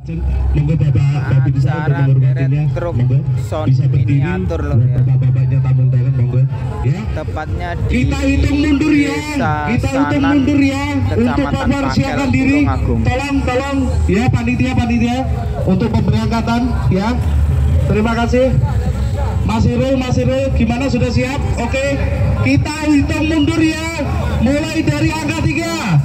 Monggo Bapak bisa menghormatinya, monggo bisa berdiri. Bapak-bapaknya tamu undangan, monggo ya. Tepatnya di kita hitung mundur ya, kita hitung mundur ya. Untuk mempersiapkan diri, tolong ya panitia untuk pemberangkatan ya. Terima kasih. Mas Irul, gimana, sudah siap? Oke, kita hitung mundur ya. Mulai dari angka 3,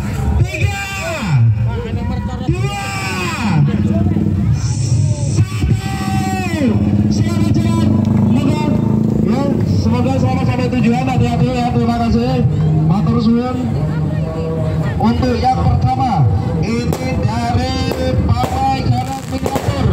1. Selamat jalan, ya, semoga selamat sampai tujuan. Hati-hati ya, terima kasih. Matur suwun. Untuk yang pertama, ini dari Pawai Jalan Miniatur.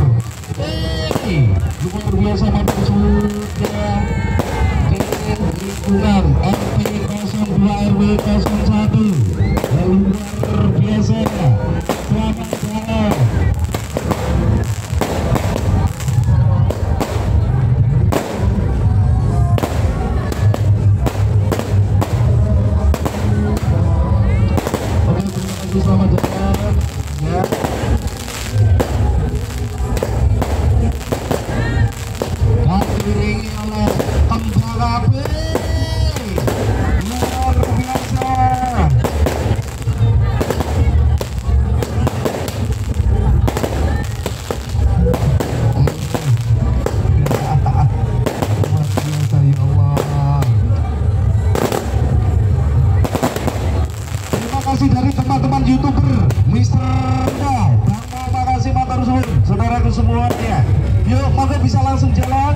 Luar biasa, matur suwun ya. Lingkungan RT 02 RW 01. Luar biasa ya. Selamat jalan. Selamat jalan ya. Diiringi oleh Tembala api luar biasa. Dari teman-teman YouTuber Mister Dal, terima kasih, matur suwun saudaraku semuanya. Yuk, monggo bisa langsung jalan.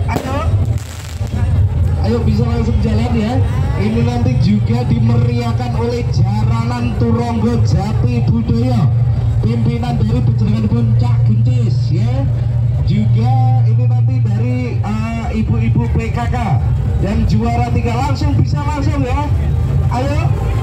Ayo bisa langsung jalan ya. Ini nanti juga dimeriahkan oleh Jaranan Turonggo Jati Budaya, pimpinan dari Penjaringan Puncak Buncis ya. Juga ini nanti dari ibu-ibu PKK yang juara 3 langsung bisa langsung ya. Ayo.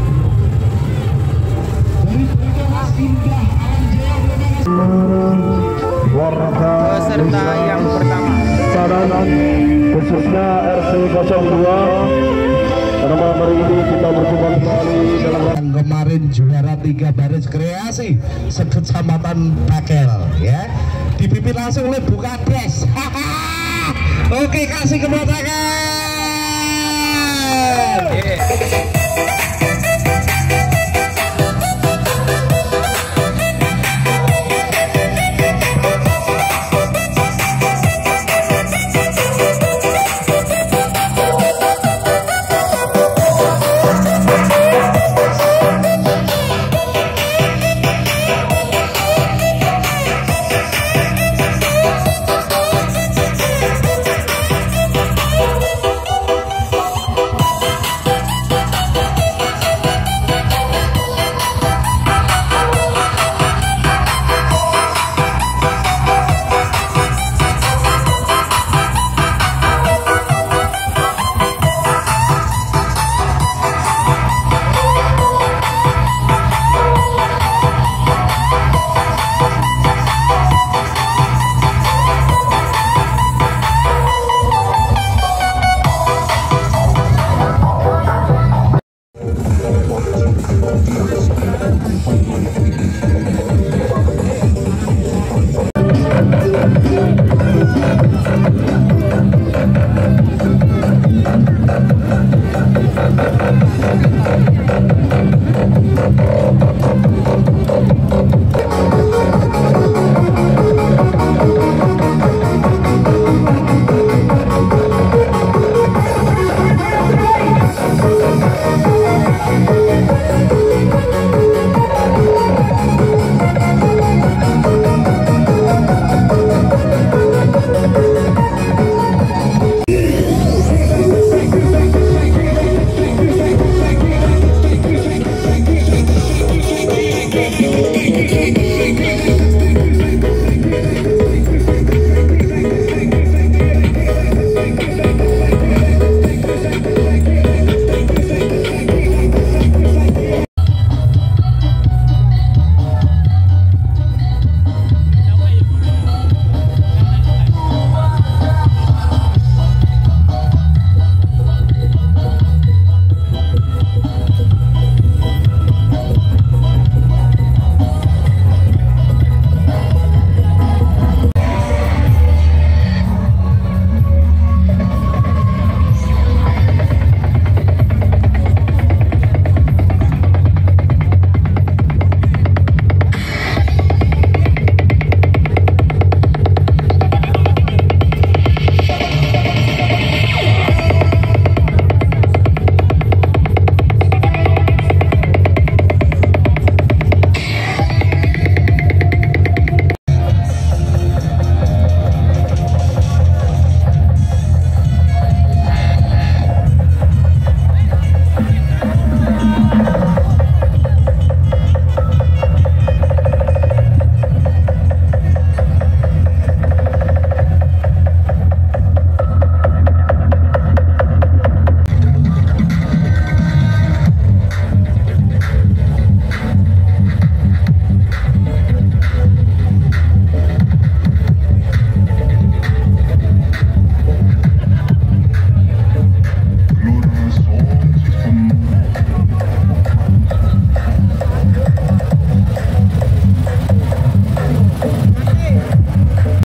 Peserta yang pertama, Saranan khususnya RT 02. Pada malam hari ini kita berjumpa kembali dalam yang kemarin juara 3 baris kreasi sekecamatan Bakel ya, dipimpin langsung oleh Bu Kades. Oke, kasih kepada tangan.